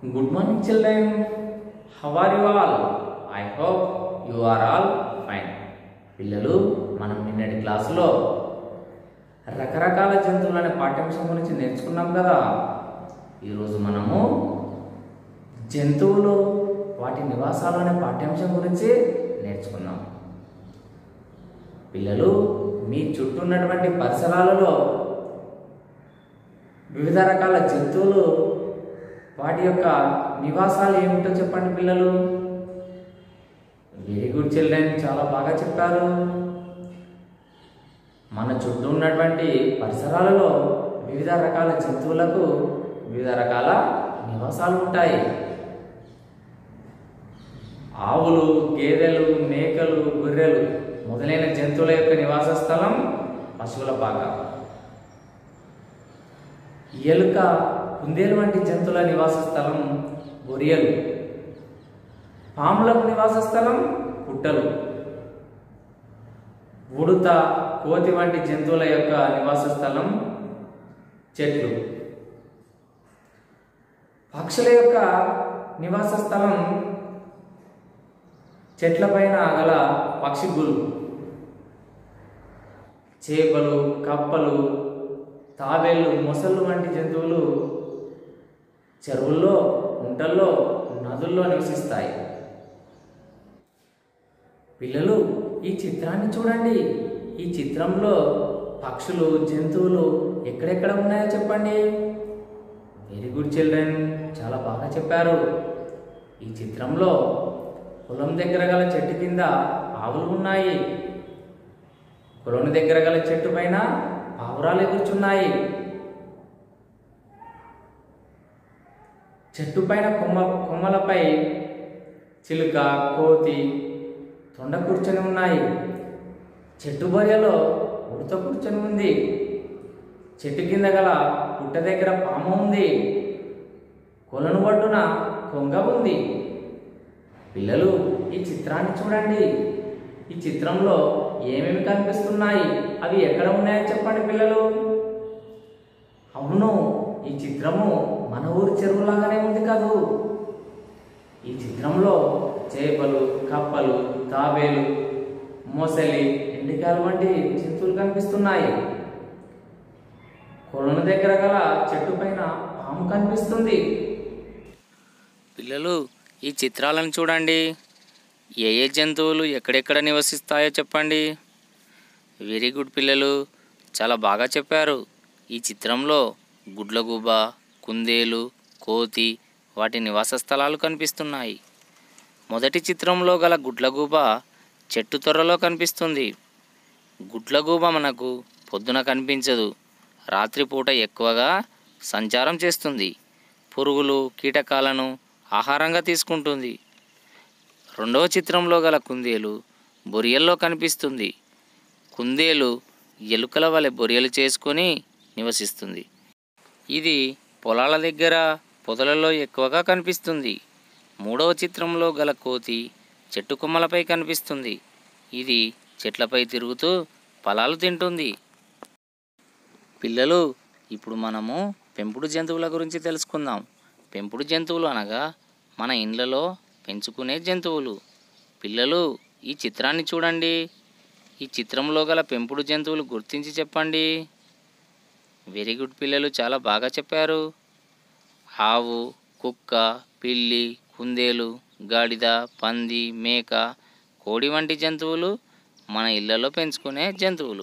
Good morning, children. How are you all? I hope you are all fine. పిల్లలు మనం నిన్నటి క్లాసులో రకరకాల జంతువులు అనే పాఠ్యాంశం గురించి నేర్చుకున్నాం కదా. ఈరోజు మనము జంతువులు వాటి నివాసాలు అనే పాఠ్యాంశం గురించి నేర్చుకున్నాం. పిల్లలు మీ చుట్టూ ఉన్నటువంటి పరిసరాలలో వివిధ రకాల జంతువులు వాటి యొక్క నివాసాలు ఏమిటో చెప్పండి పిల్లలు. వెరీ గుడ్ చిల్డ్రన్, చాలా బాగా చెప్పారు. మన చుట్టూ ఉన్నటువంటి పరిసరాలలో వివిధ రకాల జంతువులకు వివిధ రకాల నివాసాలు ఉంటాయి. ఆవులు, గేదెలు, మేకలు, గొర్రెలు మొదలైన జంతువుల యొక్క నివాస స్థలం పశువుల పాక. ఎలుక, కుందేలు వంటి జంతువుల నివాస స్థలం బొరియలు. పాములకు నివాస స్థలం పుట్టలు. ఉడుత, కోతి వంటి జంతువుల యొక్క నివాస స్థలం చెట్లు. పక్షుల యొక్క నివాస స్థలం చెట్లపైన గల పక్షిగులు. చేపలు, కప్పలు, తాబేళ్లు, మొసళ్ళు వంటి జంతువులు చెరువుల్లో, గుంటల్లో, నదుల్లో నివసిస్తాయి. పిల్లలు ఈ చిత్రాన్ని చూడండి. ఈ చిత్రంలో పక్షులు, జంతువులు ఎక్కడెక్కడ ఉన్నాయో చెప్పండి. వెరీ గుడ్ చిల్డ్రన్, చాలా బాగా చెప్పారు. ఈ చిత్రంలో పొలం దగ్గర గల చెట్టు కింద ఆవులు ఉన్నాయి. పొలం దగ్గర గల చెట్టు పైన పావురాలు ఎగురుచున్నాయి. చెట్టు పైన కొమ్మలపై చిలుక, కోతి, తొండ కూర్చొని ఉన్నాయి. చెట్టు బొరియలో ఉడత కూర్చొని ఉంది. చెట్టు కింద గల పుట్ట దగ్గర పాము ఉంది. కొలను ఒడ్డున కొంగ ఉంది. పిల్లలు ఈ చిత్రాన్ని చూడండి. ఈ చిత్రంలో ఏమేమి కనిపిస్తున్నాయి, అవి ఎక్కడ ఉన్నాయో చెప్పండి పిల్లలు. అవును, ఈ చిత్రము మన ఊరి చెరువులాగానే ఉంది కాదు. ఈ చిత్రంలో చేపలు, కప్పలు, తాబేలు, మొసలి, ఎండికాయలు వంటి జంతువులు కనిపిస్తున్నాయి. కొలను దగ్గర గల చెట్టు పైన పాము కనిపిస్తుంది. పిల్లలు ఈ చిత్రాలను చూడండి. ఏ ఏ జంతువులు ఎక్కడెక్కడ నివసిస్తాయో చెప్పండి. వెరీ గుడ్ పిల్లలు, చాలా బాగా చెప్పారు. ఈ చిత్రంలో గుడ్లగూబ, కుందేలు, కోతి వాటి నివాస స్థలాలు కనిపిస్తున్నాయి. మొదటి చిత్రంలో గల గుడ్లగూబ చెట్టు తొర్రలో కనిపిస్తుంది. గుడ్లగూబ మనకు పొద్దున కనిపించదు, రాత్రిపూట ఎక్కువగా సంచారం చేస్తుంది. పురుగులు, కీటకాలను ఆహారంగా తీసుకుంటుంది. రెండవ చిత్రంలో గల కుందేలు బొరియల్లో కనిపిస్తుంది. కుందేలు ఎలుకల వలె బొరియలు చేసుకొని నివసిస్తుంది. ఇది పొలాల దగ్గర, పొదలలో ఎక్కువగా కనిపిస్తుంది. మూడవ చిత్రంలో గల కోతి చెట్టు కొమ్మలపై కనిపిస్తుంది. ఇది చెట్లపై తిరుగుతూ ఫలాలు తింటుంది. పిల్లలు ఇప్పుడు మనము పెంపుడు జంతువుల గురించి తెలుసుకుందాం. పెంపుడు జంతువులు అనగా మన ఇండ్లలో పెంచుకునే జంతువులు. పిల్లలు ఈ చిత్రాన్ని చూడండి. ఈ చిత్రంలో గల పెంపుడు జంతువులు గుర్తించి చెప్పండి. వెరీ గుడ్ పిల్లలు, చాలా బాగా చెప్పారు. ఆవు, కుక్క, పిల్లి, కుందేలు, గాడిద, పంది, మేక, కోడి వంటి జంతువులు మన ఇళ్లలో పెంచుకునే జంతువులు.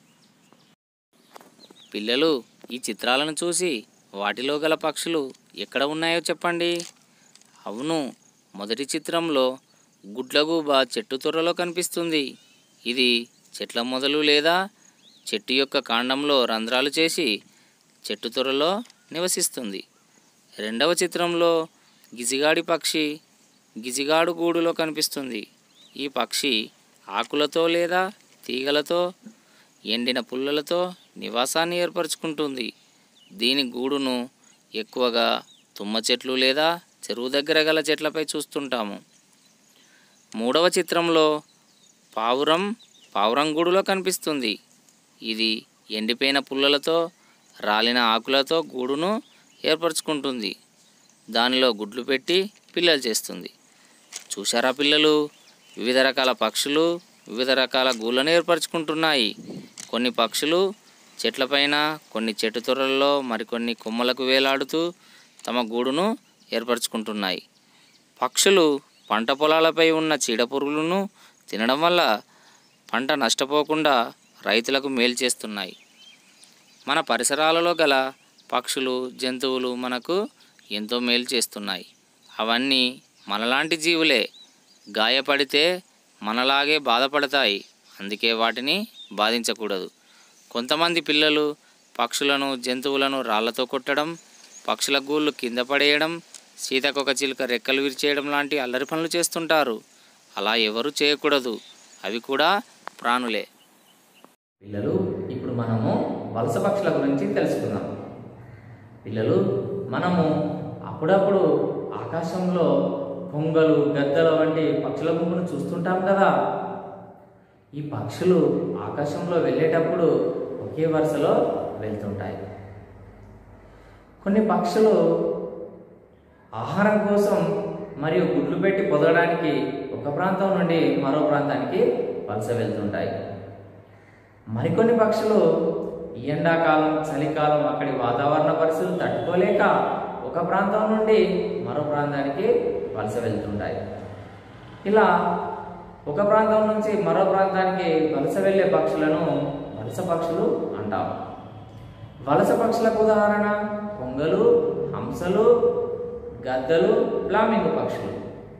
పిల్లలు ఈ చిత్రాలను చూసి వాటిలో గల పక్షులు ఎక్కడ ఉన్నాయో చెప్పండి. అవును, మొదటి చిత్రంలో గుడ్లగూబ చెట్టు తొర్రలో కనిపిస్తుంది. ఇది చెట్ల మొదలు లేదా చెట్టు యొక్క కాండంలో రంధ్రాలు చేసి చెట్టు తొర్రలో నివసిస్తుంది. రెండవ చిత్రంలో గిజిగాడి పక్షి గిజిగాడు గూడులో కనిపిస్తుంది. ఈ పక్షి ఆకులతో లేదా తీగలతో, ఎండిన పుల్లలతో నివాసాన్ని ఏర్పరచుకుంటుంది. దీని గూడును ఎక్కువగా తుమ్మ చెట్లు లేదా చెరువు దగ్గర గల చెట్లపై చూస్తుంటాము. మూడవ చిత్రంలో పావురం గూడులో కనిపిస్తుంది. ఇది ఎండిపోయిన పుల్లలతో, రాలిన ఆకులతో గూడును ఏర్పరచుకుంటుంది. దానిలో గుడ్లు పెట్టి పిల్లలు చేస్తుంది. చూశారా పిల్లలు, వివిధ రకాల పక్షులు వివిధ రకాల గూళ్ళను ఏర్పరచుకుంటున్నాయి. కొన్ని పక్షులు చెట్లపైన, కొన్ని చెట్టు తొర్రల్లో, మరికొన్ని కొమ్మలకు వేలాడుతూ తమ గూడును ఏర్పరచుకుంటున్నాయి. పక్షులు పంట పొలాలపై ఉన్న చీడపురుగులను తినడం వల్ల పంట నష్టపోకుండా రైతులకు మేలు చేస్తున్నాయి. మన పరిసరాలలో గల పక్షులు, జంతువులు మనకు ఎంతో మేలు చేస్తున్నాయి. అవన్నీ మనలాంటి జీవులే. గాయపడితే మనలాగే బాధపడతాయి. అందుకే వాటిని బాధించకూడదు. కొంతమంది పిల్లలు పక్షులను, జంతువులను రాళ్లతో కొట్టడం, పక్షుల గూళ్ళు కింద పడేయడం, సీతకొక చిలుక రెక్కలు విరిచేయడం లాంటి అల్లరి పనులు చేస్తుంటారు. అలా ఎవరు చేయకూడదు. అవి కూడా ప్రాణులే. పిల్లలు, ఇప్పుడు మనము వలస పక్షుల గురించి తెలుసుకుందాం. పిల్లలు, మనము అప్పుడప్పుడు ఆకాశంలో కొంగలు, గద్దల వంటి పక్షుల గుంపును చూస్తుంటాం కదా. ఈ పక్షులు ఆకాశంలో వెళ్ళేటప్పుడు ఒకే వరుసలో వెళ్తుంటాయి. కొన్ని పక్షులు ఆహారం కోసం మరియు గుడ్లు పెట్టి పొదగడానికి ఒక ప్రాంతం నుండి మరో ప్రాంతానికి వలస వెళ్తుంటాయి. మరికొన్ని పక్షులు ఈ ఎండాకాలం, చలికాలం అక్కడి వాతావరణ పరిస్థితులు తట్టుకోలేక ఒక ప్రాంతం నుండి మరో ప్రాంతానికి వలస వెళ్తుంటాయి. ఇలా ఒక ప్రాంతం నుంచి మరో ప్రాంతానికి వలస వెళ్ళే పక్షులను వలస పక్షులు అంటాం. వలస పక్షులకు ఉదాహరణ కొంగలు, హంసలు, గద్దలు, ఫ్లామింగో పక్షులు.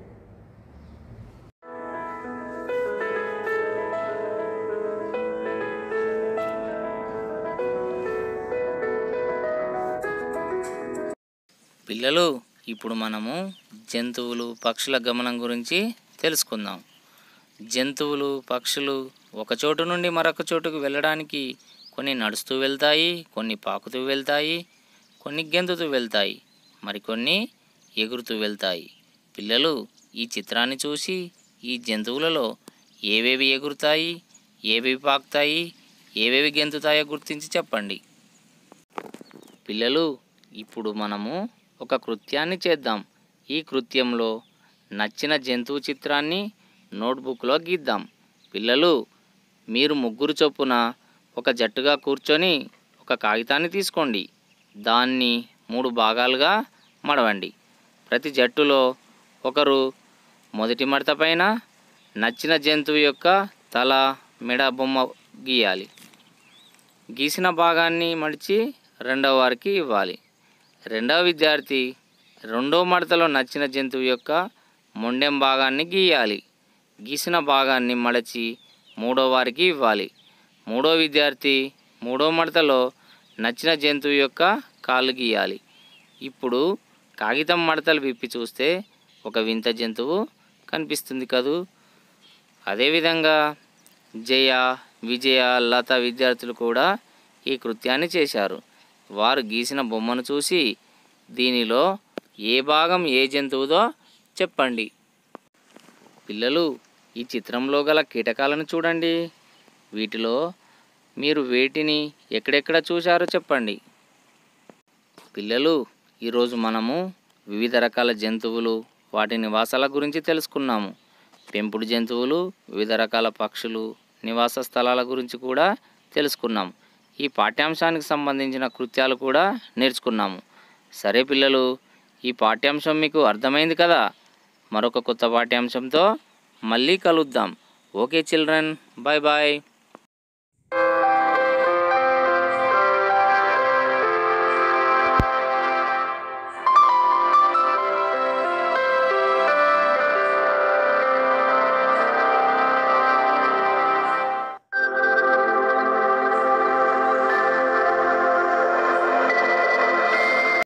పిల్లలు, ఇప్పుడు మనము జంతువులు, పక్షుల గమనం గురించి తెలుసుకుందాం. జంతువులు, పక్షులు ఒక చోటు నుండి మరొక చోటుకు వెళ్ళడానికి కొన్ని నడుస్తూ వెళ్తాయి, కొన్ని పాకుతూ వెళ్తాయి, కొన్ని గెంతుతూ వెళ్తాయి, మరికొన్ని ఎగురుతూ వెళ్తాయి. పిల్లలు, ఈ చిత్రాన్ని చూసి ఈ జంతువులలో ఏవేవి ఎగురుతాయి, ఏవేవి పాకుతాయి, ఏవేవి గెంతుతాయో గుర్తించి చెప్పండి. పిల్లలు, ఇప్పుడు మనము ఒక కృత్యాన్ని చేద్దాం. ఈ కృత్యంలో నచ్చిన జంతువు చిత్రాన్ని నోట్బుక్లో గీద్దాం. పిల్లలు, మీరు ముగ్గురు చొప్పున ఒక జట్టుగా కూర్చొని ఒక కాగితాన్ని తీసుకోండి. దాన్ని 3 భాగాలుగా మడవండి. ప్రతి జట్టులో ఒకరు మొదటి మడత పైన నచ్చిన జంతువు యొక్క తల, మెడ బొమ్మ గీయాలి. గీసిన భాగాన్ని మడిచి రెండవ వారికి ఇవ్వాలి. రెండవ విద్యార్థి రెండో మడతలో నచ్చిన జంతువు యొక్క మొండెం భాగాన్ని గీయాలి. గీసిన భాగాన్ని మడచి మూడో వారికి ఇవ్వాలి. మూడో విద్యార్థి మూడో మడతలో నచ్చిన జంతువు యొక్క కాళ్ళు గీయాలి. ఇప్పుడు కాగితం మడతలు విప్పి చూస్తే ఒక వింత జంతువు కనిపిస్తుంది కదూ. అదేవిధంగా జయ, విజయ, లత విద్యార్థులు కూడా ఈ కృత్యాన్ని చేశారు. వారు గీసిన బొమ్మను చూసి దీనిలో ఏ భాగం ఏ జంతువుదో చెప్పండి. పిల్లలు, ఈ చిత్రంలో గల కీటకాలను చూడండి. వీటిలో మీరు వేటిని ఎక్కడెక్కడ చూశారో చెప్పండి. పిల్లలు, ఈరోజు మనము వివిధ రకాల జంతువులు, వాటి నివాసాల గురించి తెలుసుకున్నాము. పెంపుడు జంతువులు, వివిధ రకాల పక్షులు, నివాస స్థలాల గురించి కూడా తెలుసుకున్నాము. ఈ పాఠ్యాంశానికి సంబంధించిన కృత్యాలు కూడా నేర్చుకున్నాము. సరే పిల్లలు, ఈ పాఠ్యాంశం మీకు అర్థమైంది కదా. మరొక కొత్త పాఠ్యాంశంతో మళ్ళీ కలుద్దాం. Okay children, bye bye.